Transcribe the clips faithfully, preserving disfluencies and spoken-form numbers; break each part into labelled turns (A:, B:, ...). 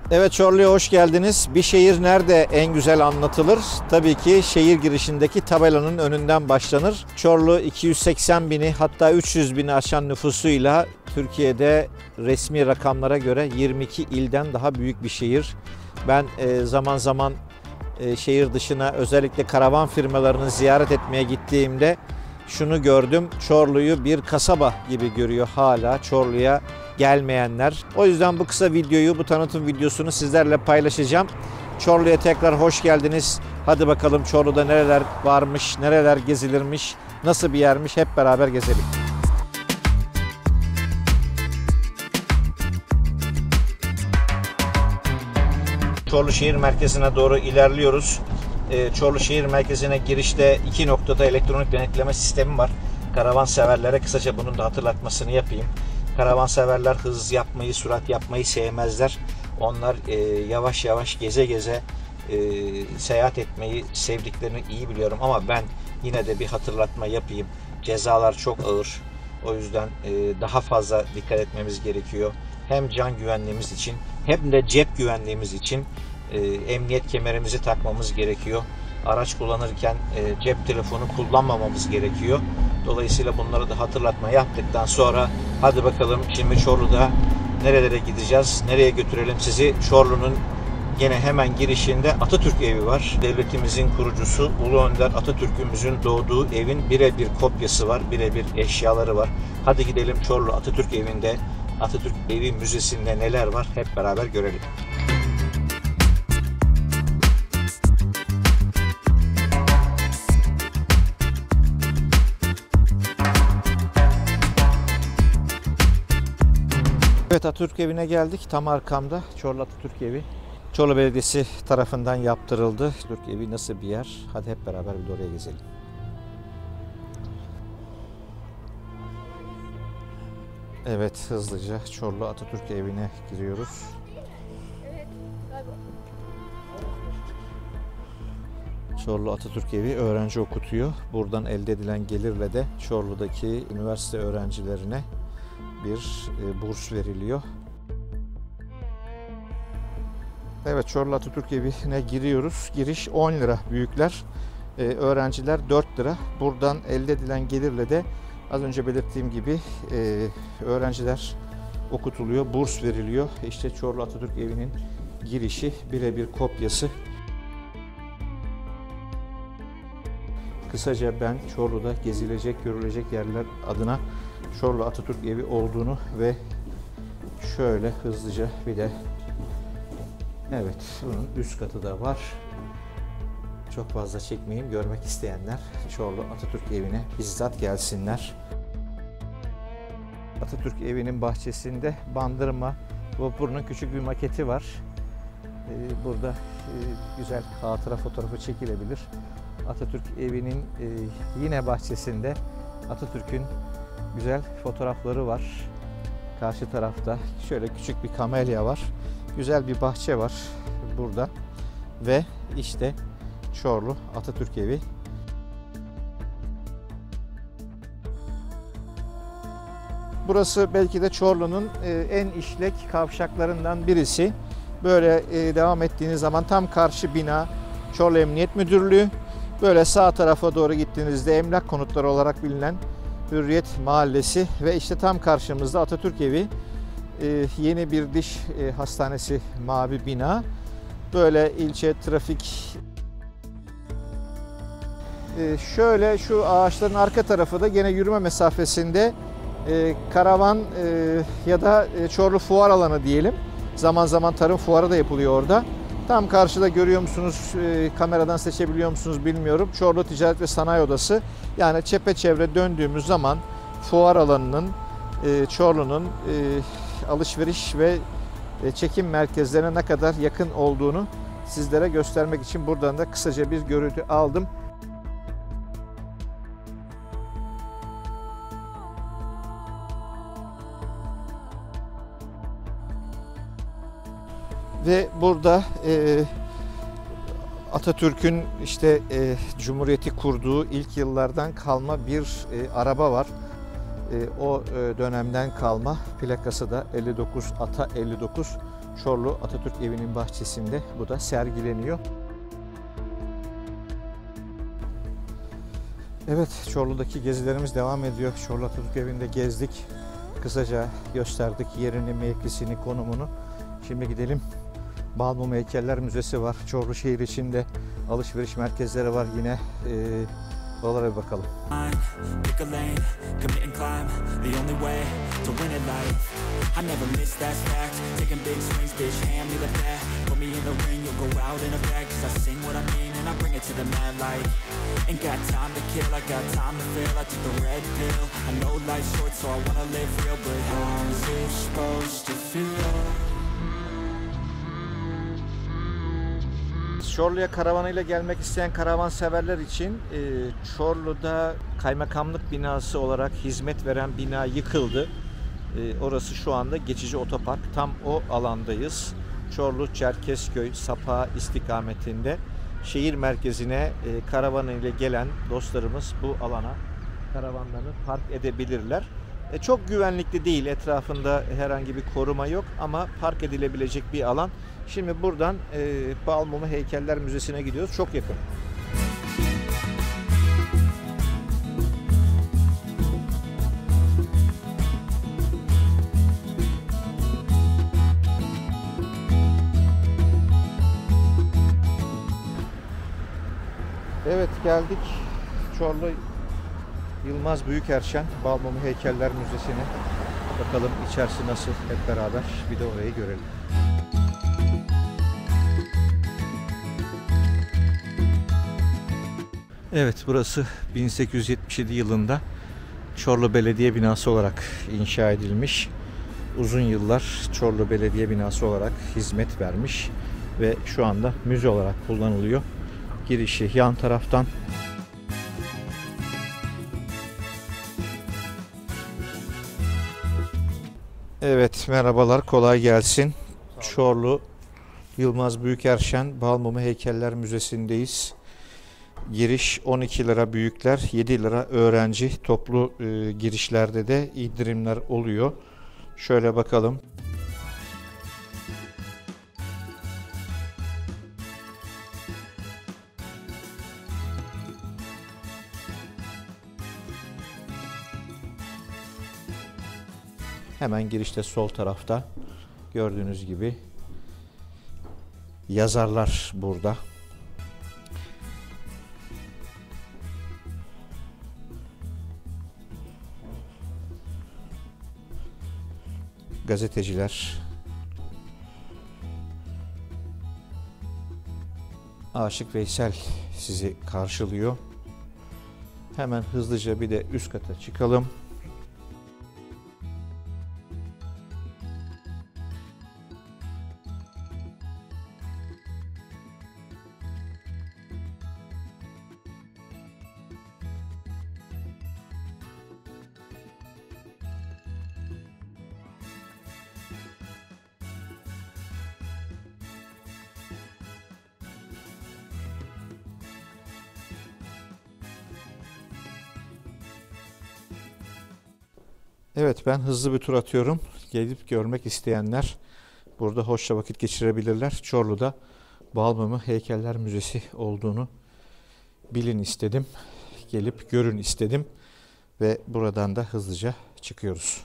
A: Evet, Çorlu'ya hoş geldiniz. Bir şehir nerede en güzel anlatılır? Tabii ki şehir girişindeki tabelanın önünden başlanır. Çorlu iki yüz seksen bini hatta üç yüz bini aşan nüfusuyla Türkiye'de resmi rakamlara göre yirmi iki ilden daha büyük bir şehir. Ben e, zaman zaman e, şehir dışına özellikle karavan firmalarını ziyaret etmeye gittiğimde şunu gördüm. Çorlu'yu bir kasaba gibi görüyor hala Çorlu'ya gelmeyenler. O yüzden bu kısa videoyu, bu tanıtım videosunu sizlerle paylaşacağım. Çorlu'ya tekrar hoş geldiniz. Hadi bakalım Çorlu'da nereler varmış, nereler gezilirmiş, nasıl bir yermiş, hep beraber gezelim. Çorlu şehir merkezine doğru ilerliyoruz. Çorlu şehir merkezine girişte iki noktada elektronik denetleme sistemi var. Karavan severlere kısaca bunun da hatırlatmasını yapayım. Karavanseverler hız yapmayı, sürat yapmayı sevmezler. Onlar e, yavaş yavaş geze geze e, seyahat etmeyi sevdiklerini iyi biliyorum. Ama ben yine de bir hatırlatma yapayım. Cezalar çok ağır. O yüzden e, daha fazla dikkat etmemiz gerekiyor. Hem can güvenliğimiz için hem de cep güvenliğimiz için e, emniyet kemerimizi takmamız gerekiyor. Araç kullanırken e, cep telefonu kullanmamamız gerekiyor. Dolayısıyla bunları da hatırlatma yaptıktan sonra hadi bakalım şimdi Çorlu'da nerelere gideceğiz, nereye götürelim sizi? Çorlu'nun gene hemen girişinde Atatürk Evi var. Devletimizin kurucusu Ulu Önder Atatürk'ümüzün doğduğu evin birebir kopyası var, birebir eşyaları var. Hadi gidelim Çorlu Atatürk Evi'nde, Atatürk Evi Müzesi'nde neler var hep beraber görelim. Evet, Atatürk Evi'ne geldik. Tam arkamda Çorlu Atatürk Evi. Çorlu Belediyesi tarafından yaptırıldı. Atatürk Evi nasıl bir yer? Hadi hep beraber bir de oraya gezelim. Evet, hızlıca Çorlu Atatürk Evi'ne giriyoruz. Çorlu Atatürk Evi öğrenci okutuyor. Buradan elde edilen gelirle de Çorlu'daki üniversite öğrencilerine bir burs veriliyor. Evet, Çorlu Atatürk Evi'ne giriyoruz. Giriş on lira büyükler. Ee, öğrenciler dört lira. Buradan elde edilen gelirle de az önce belirttiğim gibi e, öğrenciler okutuluyor, burs veriliyor. İşte Çorlu Atatürk Evi'nin girişi birebir kopyası. Kısaca ben Çorlu'da gezilecek, görülecek yerler adına Çorlu Atatürk Evi olduğunu ve şöyle hızlıca bir de evet, bunun üst katı da var. Çok fazla çekmeyeyim, görmek isteyenler Çorlu Atatürk Evi'ne bizzat gelsinler. Atatürk Evi'nin bahçesinde Bandırma vapurunun küçük bir maketi var. Burada güzel hatıra fotoğrafı çekilebilir. Atatürk Evi'nin yine bahçesinde Atatürk'ün güzel fotoğrafları var. Karşı tarafta şöyle küçük bir kamelya var. Güzel bir bahçe var burada. Ve işte Çorlu Atatürk Evi. Burası belki de Çorlu'nun en işlek kavşaklarından birisi. Böyle devam ettiğiniz zaman tam karşı bina Çorlu Emniyet Müdürlüğü. Böyle sağ tarafa doğru gittiğinizde emlak konutları olarak bilinen Hürriyet Mahallesi ve işte tam karşımızda Atatürk Evi, ee, yeni bir diş e, hastanesi, mavi bina. Böyle ilçe trafik. Ee, şöyle şu ağaçların arka tarafı da gene yürüme mesafesinde e, karavan e, ya da e, Çorlu Fuar Alanı diyelim. Zaman zaman tarım fuarı da yapılıyor orada. Tam karşıda görüyor musunuz, e, kameradan seçebiliyor musunuz bilmiyorum. Çorlu Ticaret ve Sanayi Odası. Yani çepeçevre döndüğümüz zaman fuar alanının, e, Çorlu'nun e, alışveriş ve e, çekim merkezlerine ne kadar yakın olduğunu sizlere göstermek için buradan da kısaca bir görüntü aldım. Ve burada e, Atatürk'ün işte e, Cumhuriyeti kurduğu ilk yıllardan kalma bir e, araba var. E, o e, dönemden kalma, plakası da elli dokuz Ata elli dokuz. Çorlu Atatürk Evi'nin bahçesinde bu da sergileniyor. Evet, Çorlu'daki gezilerimiz devam ediyor. Çorlu Atatürk Evi'nde gezdik. Kısaca gösterdik yerini, mevkisini, konumunu. Şimdi gidelim. Balmum Heykeller Müzesi var. Çorlu şehir içinde alışveriş merkezleri var yine. Ee, oralara bir bakalım. Çorlu'ya karavanıyla gelmek isteyen karavanseverler için e, Çorlu'da kaymakamlık binası olarak hizmet veren bina yıkıldı. E, orası şu anda geçici otopark. Tam o alandayız. Çorlu, Çerkezköy, Sapağı istikametinde şehir merkezine e, karavanıyla gelen dostlarımız bu alana karavanlarını park edebilirler. E, çok güvenlikli değil. Etrafında herhangi bir koruma yok ama park edilebilecek bir alan. Şimdi buradan e, Balmumu Heykeller Müzesi'ne gidiyoruz. Çok yakın. Evet, geldik Çorlu Yılmaz Büyükerşen Balmumu Heykeller Müzesi'ne. Bakalım içerisi nasıl, hep beraber bir de orayı görelim. Evet, burası bin sekiz yüz yetmiş yedi yılında Çorlu Belediye Binası olarak inşa edilmiş. Uzun yıllar Çorlu Belediye Binası olarak hizmet vermiş ve şu anda müze olarak kullanılıyor. Girişi yan taraftan. Evet, merhabalar, kolay gelsin. Çorlu Yılmaz Büyükerşen Balmumu Heykeller Müzesi'ndeyiz. Giriş on iki lira büyükler, yedi lira öğrenci. Toplu e, girişlerde de indirimler oluyor. Şöyle bakalım. Hemen girişte sol tarafta gördüğünüz gibi yazarlar burada. Gazeteciler, Aşık Veysel sizi karşılıyor. Hemen hızlıca bir de üst kata çıkalım. Evet, ben hızlı bir tur atıyorum. Gelip görmek isteyenler burada hoşça vakit geçirebilirler. Çorlu'da Balmumu Heykeller Müzesi olduğunu bilin istedim. Gelip görün istedim. Ve buradan da hızlıca çıkıyoruz.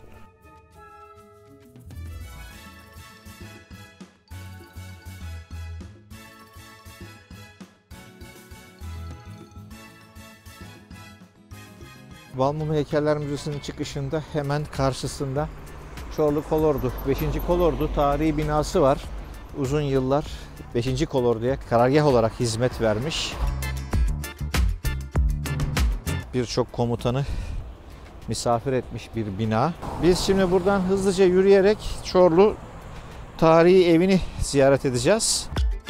A: Balmumu Heykeller Müzesi'nin çıkışında hemen karşısında Çorlu Kolordu, beşinci Kolordu tarihi binası var. Uzun yıllar beşinci Kolordu'ya karargah olarak hizmet vermiş. Birçok komutanı misafir etmiş bir bina. Biz şimdi buradan hızlıca yürüyerek Çorlu tarihi evini ziyaret edeceğiz.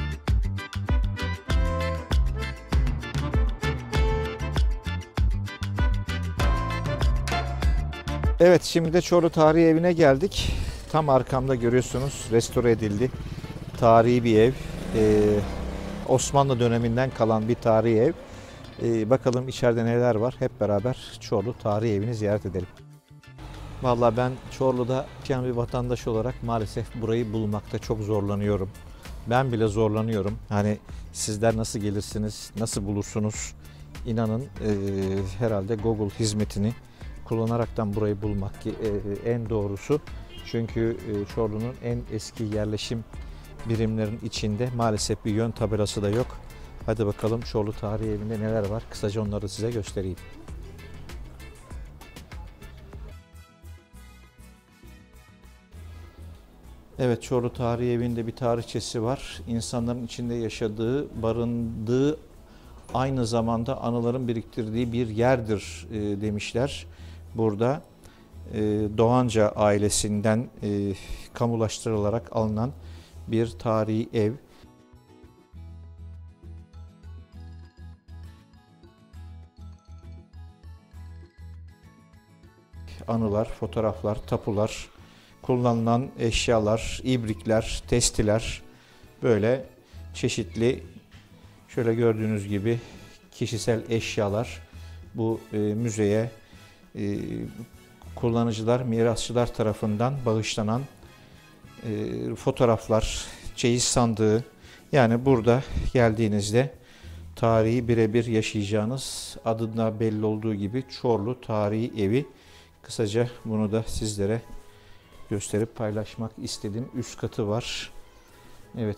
A: Evet, şimdi de Çorlu Tarihi Evi'ne geldik. Tam arkamda görüyorsunuz, restore edildi. Tarihi bir ev. Ee, Osmanlı döneminden kalan bir tarihi ev. Ee, bakalım içeride neler var. Hep beraber Çorlu Tarihi Evi'ni ziyaret edelim. Vallahi ben Çorlu'da yaşayan bir vatandaş olarak maalesef burayı bulmakta çok zorlanıyorum. Ben bile zorlanıyorum. Hani sizler nasıl gelirsiniz, nasıl bulursunuz? İnanın e, herhalde Google hizmetini kullanaraktan burayı bulmak ki e, en doğrusu. Çünkü e, Çorlu'nun en eski yerleşim birimlerin içinde maalesef bir yön tabelası da yok. Hadi bakalım Çorlu Tarihi Evi'nde neler var? Kısaca onları size göstereyim. Evet, Çorlu Tarihi Evi'nde bir tarihçesi var. İnsanların içinde yaşadığı, barındığı, aynı zamanda anıların biriktirdiği bir yerdir e, demişler. Burada e, Doğanca ailesinden e, kamulaştırılarak alınan bir tarihi ev. Anılar, fotoğraflar, tapular, kullanılan eşyalar, ibrikler, testiler, böyle çeşitli, şöyle gördüğünüz gibi kişisel eşyalar bu e, müzeye e, kullanıcılar, mirasçılar tarafından bağışlanan e, fotoğraflar, çeyiz sandığı. Yani burada geldiğinizde tarihi birebir yaşayacağınız, adında belli olduğu gibi Çorlu Tarihi Evi. Kısaca bunu da sizlere gösterip paylaşmak istedim. Üst katı var. Evet.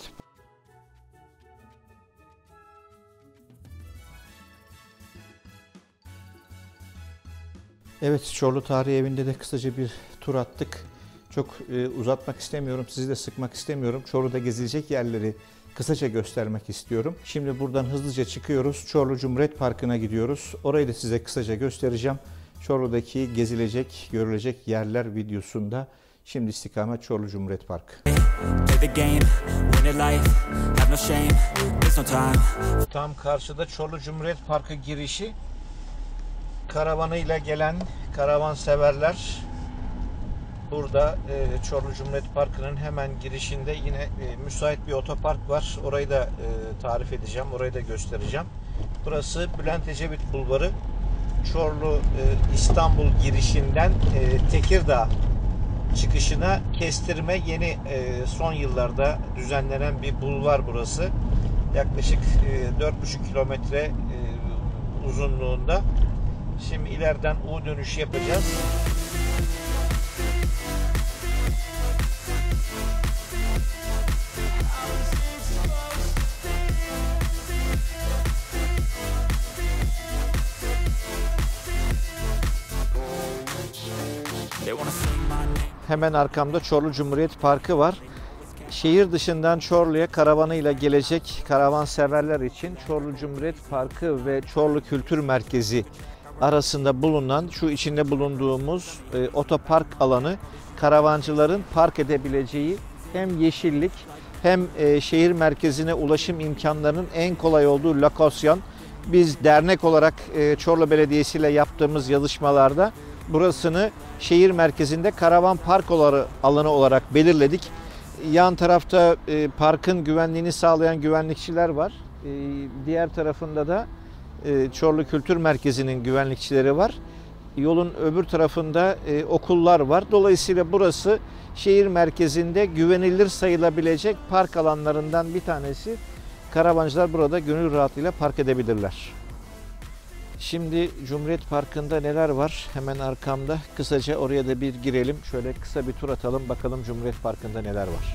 A: Evet, Çorlu Tarihi Evi'nde de kısaca bir tur attık. Çok e, uzatmak istemiyorum, sizi de sıkmak istemiyorum. Çorlu'da gezilecek yerleri kısaca göstermek istiyorum. Şimdi buradan hızlıca çıkıyoruz. Çorlu Cumhuriyet Parkı'na gidiyoruz. Orayı da size kısaca göstereceğim. Çorlu'daki gezilecek, görülecek yerler videosunda. Şimdi istikamet Çorlu Cumhuriyet Parkı. Tam karşıda Çorlu Cumhuriyet Parkı girişi. Karavanıyla gelen karavanseverler burada e, Çorlu Cumhuriyet Parkı'nın hemen girişinde yine e, müsait bir otopark var. Orayı da e, tarif edeceğim, orayı da göstereceğim. Burası Bülent Ecevit Bulvarı. Çorlu e, İstanbul girişinden e, Tekirdağ çıkışına kestirme yeni e, son yıllarda düzenlenen bir bulvar burası. Yaklaşık e, dört buçuk kilometre e, uzunluğunda. Şimdi ileriden U dönüşü yapacağız. Hemen arkamda Çorlu Cumhuriyet Parkı var. Şehir dışından Çorlu'ya karavanıyla gelecek karavanseverler için Çorlu Cumhuriyet Parkı ve Çorlu Kültür Merkezi arasında bulunan şu içinde bulunduğumuz e, otopark alanı karavancıların park edebileceği hem yeşillik hem e, şehir merkezine ulaşım imkanlarının en kolay olduğu lokasyon. Biz dernek olarak e, Çorlu Belediyesi ile yaptığımız yazışmalarda burasını şehir merkezinde karavan park alanı olarak belirledik. Yan tarafta e, parkın güvenliğini sağlayan güvenlikçiler var. E, diğer tarafında da e, Çorlu Kültür Merkezi'nin güvenlikçileri var. Yolun öbür tarafında e, okullar var. Dolayısıyla burası şehir merkezinde güvenilir sayılabilecek park alanlarından bir tanesi. Karavancılar burada gönül rahatlığıyla park edebilirler. Şimdi Cumhuriyet Parkı'nda neler var? Hemen arkamda. Kısaca oraya da bir girelim. Şöyle kısa bir tur atalım. Bakalım Cumhuriyet Parkı'nda neler var.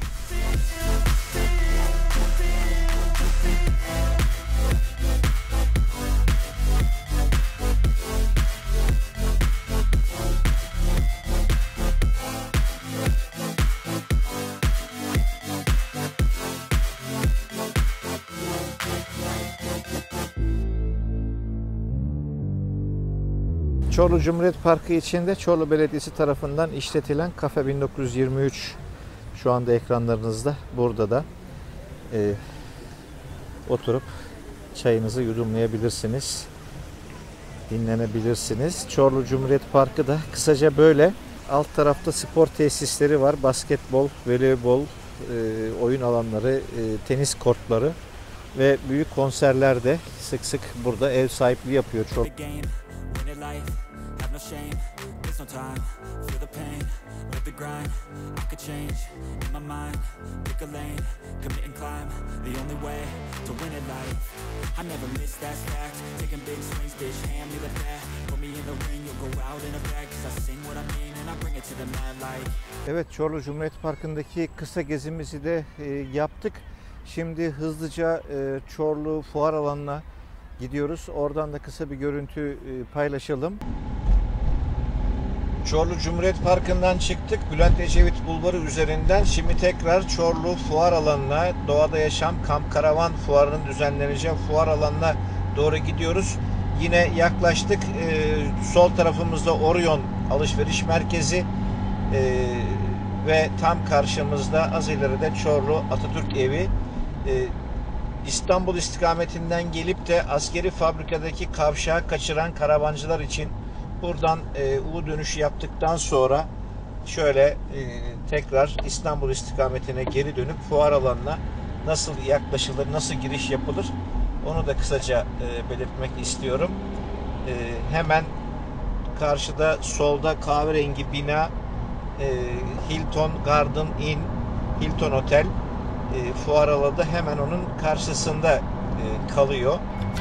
A: Çorlu Cumhuriyet Parkı içinde Çorlu Belediyesi tarafından işletilen Kafe bin dokuz yüz yirmi üç şu anda ekranlarınızda. Burada da e, oturup çayınızı yudumlayabilirsiniz, dinlenebilirsiniz. Çorlu Cumhuriyet Parkı da kısaca böyle. Alt tarafta spor tesisleri var. Basketbol, voleybol, e, oyun alanları, e, tenis kortları ve büyük konserler de sık sık burada ev sahipliği yapıyor. Çok
B: shame, there's no time. Feel the pain, live the grind. I could change, in my mind. Pick a lane, commit and climb. The only way to win in life. I never miss, that's fact. Taking big swings, bitch, hand me the bat. Put me in the ring, you'll go out in a bag. Cause I sing what I mean and I bring it to the mad light.
A: Evet, Çorlu Cumhuriyet Parkı'ndaki kısa gezimizi de e, yaptık. Şimdi hızlıca e, Çorlu Fuar Alanı'na gidiyoruz. Oradan da kısa bir görüntü e, paylaşalım. Çorlu Cumhuriyet Parkı'ndan çıktık. Bülent Ecevit Bulvarı üzerinden şimdi tekrar Çorlu Fuar Alanı'na, Doğada Yaşam Kamp Karavan Fuarı'nın düzenleneceği fuar alanına doğru gidiyoruz. Yine yaklaştık. E, sol tarafımızda Orion Alışveriş Merkezi e, ve tam karşımızda az ileride Çorlu Atatürk Evi. E, İstanbul istikametinden gelip de askeri fabrikadaki kavşağı kaçıran karavancılar için buradan e, U dönüşü yaptıktan sonra şöyle e, tekrar İstanbul istikametine geri dönüp fuar alanına nasıl yaklaşılır, nasıl giriş yapılır onu da kısaca e, belirtmek istiyorum. E, hemen karşıda solda kahverengi bina e, Hilton Garden Inn, Hilton Otel. E, fuar alanı da hemen onun karşısında e, kalıyor.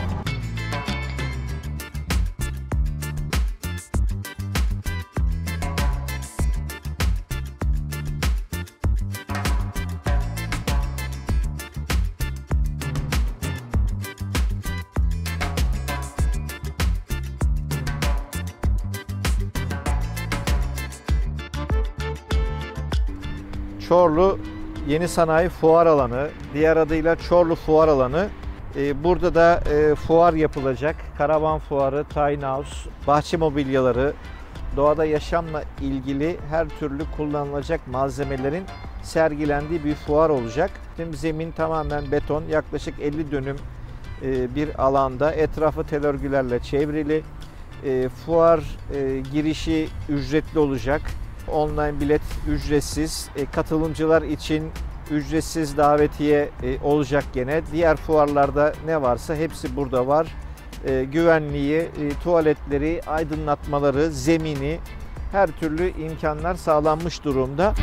A: Çorlu Yeni Sanayi Fuar Alanı, diğer adıyla Çorlu Fuar Alanı. Burada da fuar yapılacak. Karavan fuarı, tiny house, bahçe mobilyaları, doğada yaşamla ilgili her türlü kullanılacak malzemelerin sergilendiği bir fuar olacak. Şimdi zemin tamamen beton, yaklaşık elli dönüm bir alanda, etrafı tel örgülerle çevrili. Fuar girişi ücretli olacak. Online bilet ücretsiz. E, katılımcılar için ücretsiz davetiye e, olacak gene. Diğer fuarlarda ne varsa hepsi burada var. E, güvenliği, e, tuvaletleri, aydınlatmaları, zemini, her türlü imkanlar sağlanmış durumda.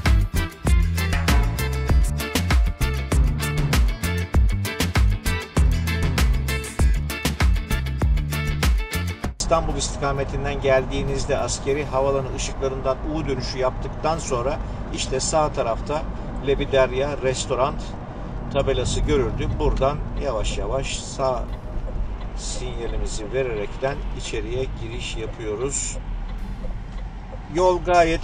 A: İstanbul istikametinden geldiğinizde askeri havalanı ışıklarından U dönüşü yaptıktan sonra işte sağ tarafta Lebiderya Restoran tabelası görüldü. Buradan yavaş yavaş sağ sinyalimizi vererekten içeriye giriş yapıyoruz. Yol gayet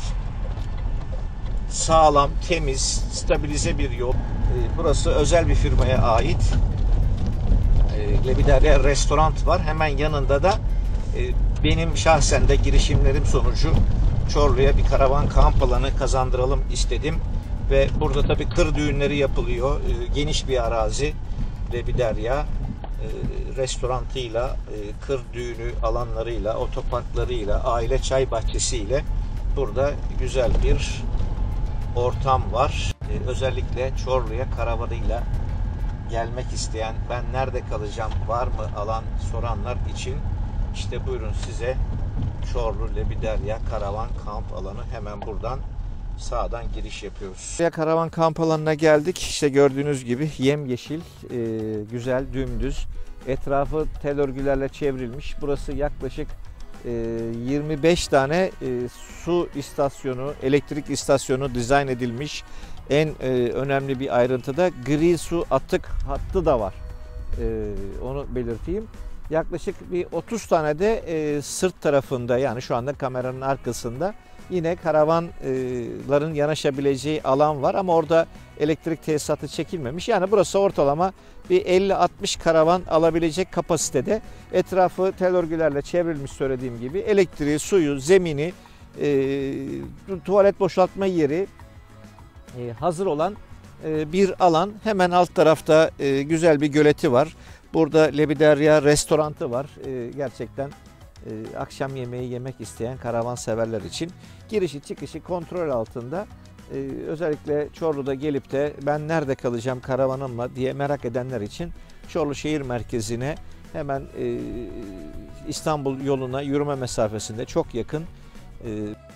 A: sağlam, temiz, stabilize bir yol. Burası özel bir firmaya ait. Lebiderya Restoran var. Hemen yanında da benim şahsen de girişimlerim sonucu Çorlu'ya bir karavan kamp alanı kazandıralım istedim. Ve burada tabii kır düğünleri yapılıyor. Geniş bir arazi. Lebiderya restoranıyla, kır düğünü alanlarıyla, otoparklarıyla, aile çay bahçesiyle burada güzel bir ortam var. Özellikle Çorlu'ya karavanıyla gelmek isteyen, ben nerede kalacağım, var mı alan soranlar için İşte buyurun size Çorlu Lebiderya Karavan Kamp Alanı, hemen buradan sağdan giriş yapıyoruz. Karavan kamp alanına geldik. İşte gördüğünüz gibi yemyeşil, e, güzel, dümdüz. Etrafı tel örgülerle çevrilmiş. Burası yaklaşık e, yirmi beş tane e, su istasyonu, elektrik istasyonu dizayn edilmiş. En e, önemli bir ayrıntı da gri su atık hattı da var. E, onu belirteyim. Yaklaşık bir otuz tane de e, sırt tarafında, yani şu anda kameranın arkasında yine karavanların yanaşabileceği alan var ama orada elektrik tesisatı çekilmemiş. Yani burası ortalama bir elli altmış karavan alabilecek kapasitede. Etrafı tel örgülerle çevrilmiş, söylediğim gibi. Elektriği, suyu, zemini, e, tuvalet boşaltma yeri e, hazır olan e, bir alan. Hemen alt tarafta e, güzel bir göleti var. Burada Lebiderya Restoranı var. E, gerçekten e, akşam yemeği yemek isteyen karavan severler için girişi çıkışı kontrol altında. E, özellikle Çorlu'da gelip de ben nerede kalacağım karavanımla diye merak edenler için Çorlu şehir merkezine hemen e, İstanbul yoluna yürüme mesafesinde, çok yakın. E,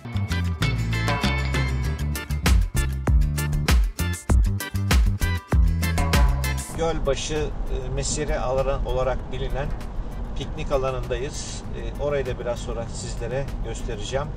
A: Gölbaşı e, mesire alanı olarak bilinen piknik alanındayız. E, orayı da biraz sonra sizlere göstereceğim.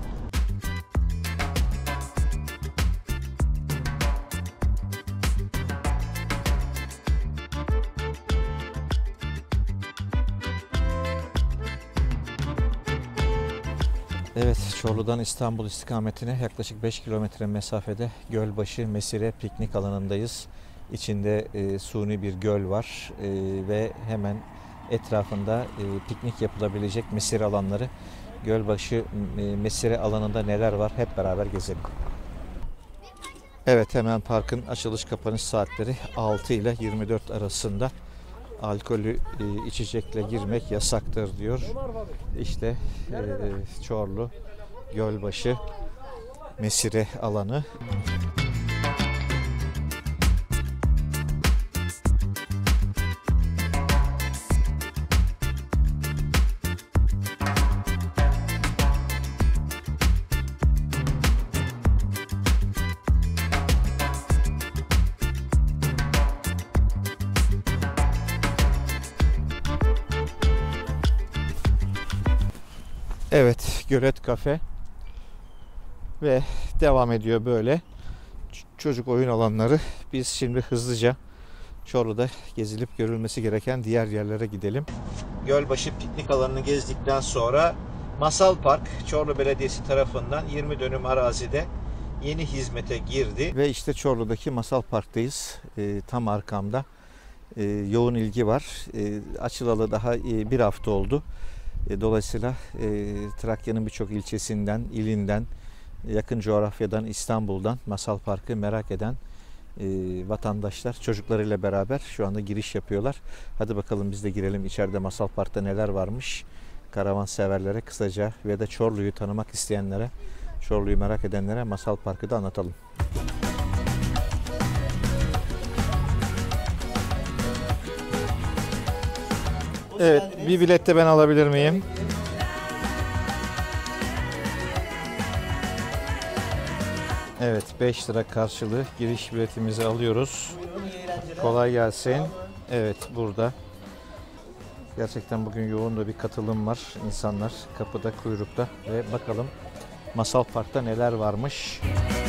A: Evet, Çorlu'dan İstanbul istikametine yaklaşık beş kilometre mesafede Gölbaşı Mesire piknik alanındayız. İçinde e, suni bir göl var e, ve hemen etrafında e, piknik yapılabilecek mesire alanları. Gölbaşı e, mesire alanında neler var hep beraber gezelim. Evet, hemen parkın açılış kapanış saatleri altı ile yirmi dört arasında. Alkolü e, içecekle girmek yasaktır diyor. İşte e, Çorlu Gölbaşı mesire alanı. Evet, Gölet Kafe ve devam ediyor böyle. Ç- çocuk oyun alanları. Biz şimdi hızlıca Çorlu'da gezilip görülmesi gereken diğer yerlere gidelim. Gölbaşı piknik alanını gezdikten sonra Masal Park, Çorlu Belediyesi tarafından yirmi dönüm arazide yeni hizmete girdi. Ve işte Çorlu'daki Masal Park'tayız. E, tam arkamda e, yoğun ilgi var. E, açılalı daha e, bir hafta oldu. Dolayısıyla e, Trakya'nın birçok ilçesinden, ilinden, yakın coğrafyadan, İstanbul'dan Masal Park'ı merak eden e, vatandaşlar çocuklarıyla beraber şu anda giriş yapıyorlar. Hadi bakalım biz de girelim, içeride Masal Park'ta neler varmış. Karavan severlere kısaca ve de Çorlu'yu tanımak isteyenlere, Çorlu'yu merak edenlere Masal Park'ı da anlatalım. Evet, bir bilet de ben alabilir miyim? Evet, beş lira karşılığı giriş biletimizi alıyoruz. Kolay gelsin. Evet, burada. Gerçekten bugün yoğun da bir katılım var. İnsanlar kapıda, kuyrukta ve bakalım Masal Park'ta neler varmış.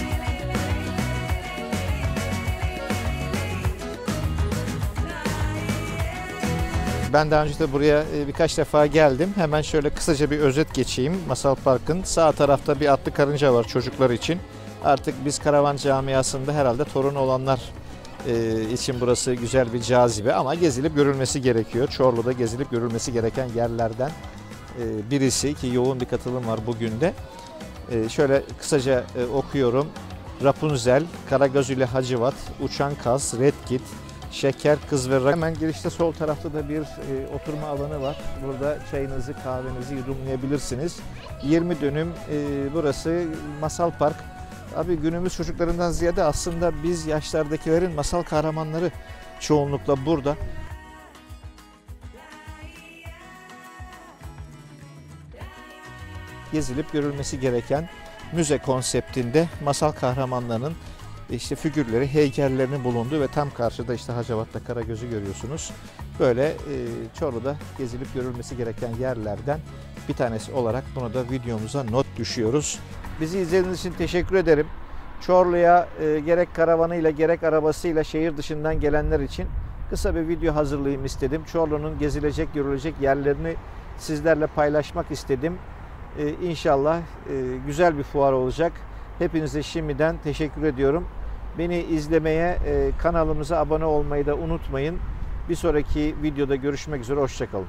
A: Ben daha önce de buraya birkaç defa geldim. Hemen şöyle kısaca bir özet geçeyim. Masal Park'ın sağ tarafta bir atlı karınca var çocuklar için. Artık biz karavan camiasında herhalde torunu olanlar için burası güzel bir cazibe ama gezilip görülmesi gerekiyor. Çorlu'da gezilip görülmesi gereken yerlerden birisi ki yoğun bir katılım var bugün de. Şöyle kısaca okuyorum. Rapunzel, Karagöz ile Hacivat, Uçan Kaz, Red Kit, Şeker, Kız ve Rak. Hemen girişte sol tarafta da bir e, oturma alanı var. Burada çayınızı, kahvenizi yudumlayabilirsiniz. yirmi dönüm e, burası Masal Park. Abi günümüz çocuklarından ziyade aslında biz yaşlardakilerin masal kahramanları çoğunlukla burada. Gezilip görülmesi gereken müze konseptinde masal kahramanlarının işte figürleri, heykellerinin bulunduğu ve tam karşıda işte Hacivat'ta Karagöz'ü görüyorsunuz. Böyle e, Çorlu'da gezilip görülmesi gereken yerlerden bir tanesi olarak bunu da videomuza not düşüyoruz. Bizi izlediğiniz için teşekkür ederim. Çorlu'ya e, gerek karavanıyla gerek arabasıyla şehir dışından gelenler için kısa bir video hazırlayayım istedim. Çorlu'nun gezilecek, görülecek yerlerini sizlerle paylaşmak istedim. E, İnşallah e, güzel bir fuar olacak. Hepinize şimdiden teşekkür ediyorum. Beni izlemeye, e, kanalımıza abone olmayı da unutmayın. Bir sonraki videoda görüşmek üzere, hoşçakalın.